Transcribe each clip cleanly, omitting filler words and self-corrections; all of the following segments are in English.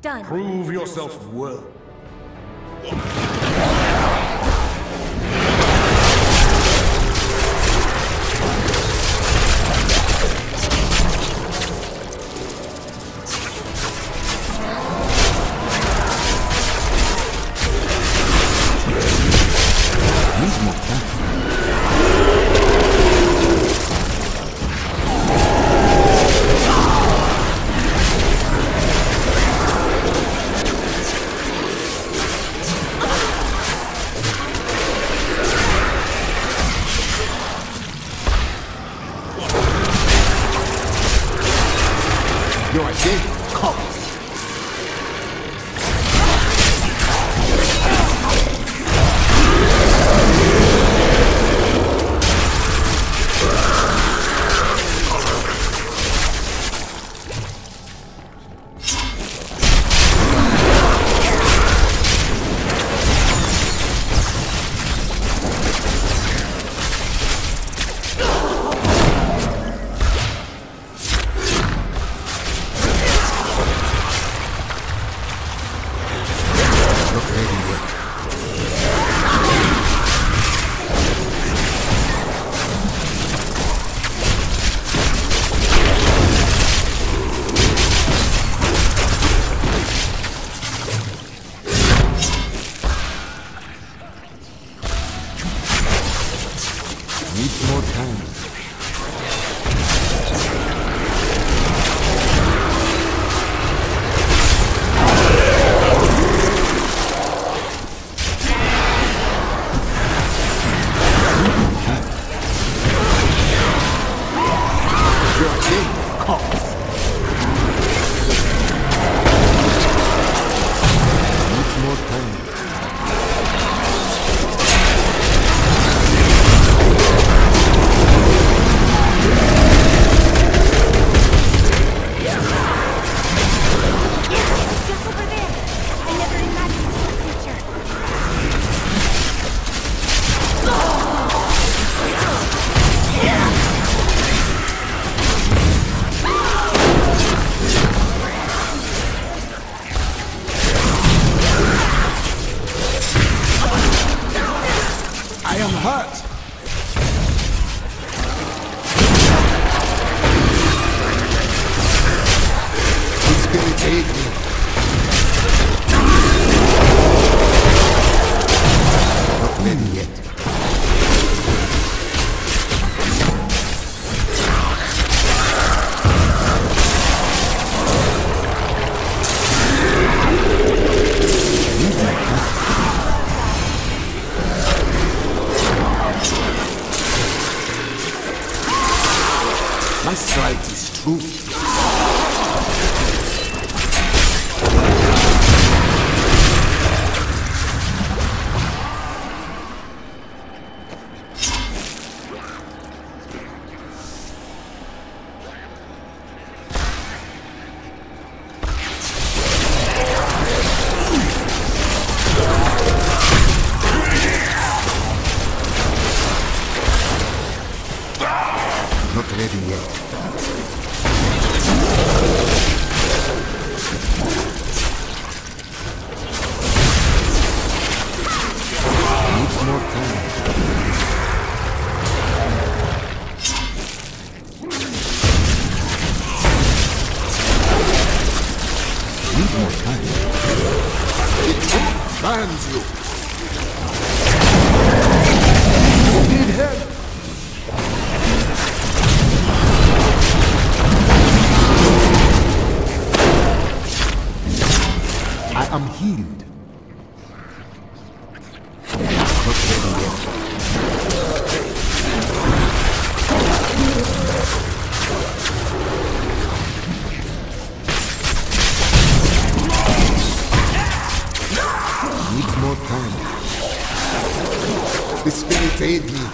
Done. Prove yourself worthy. Your day comes. Needs more time. Your day comes. Needs more time. I am hurt. The spirit aid me. Not ready yet. My strike is true. Not ready yet. Needs more time. Need more time. The truth binds you. You need help. I am healed. Not ready yet. Needs more time. The spirit aid me.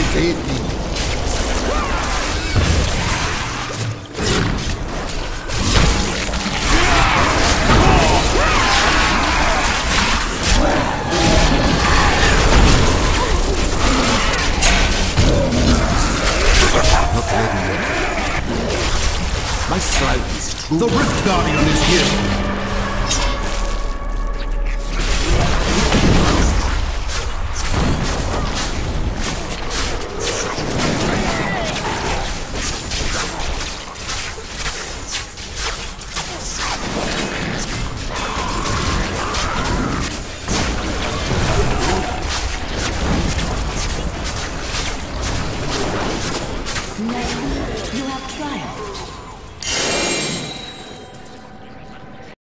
Save me. Not ready yet. My sight is true. The Rift Guardian is here!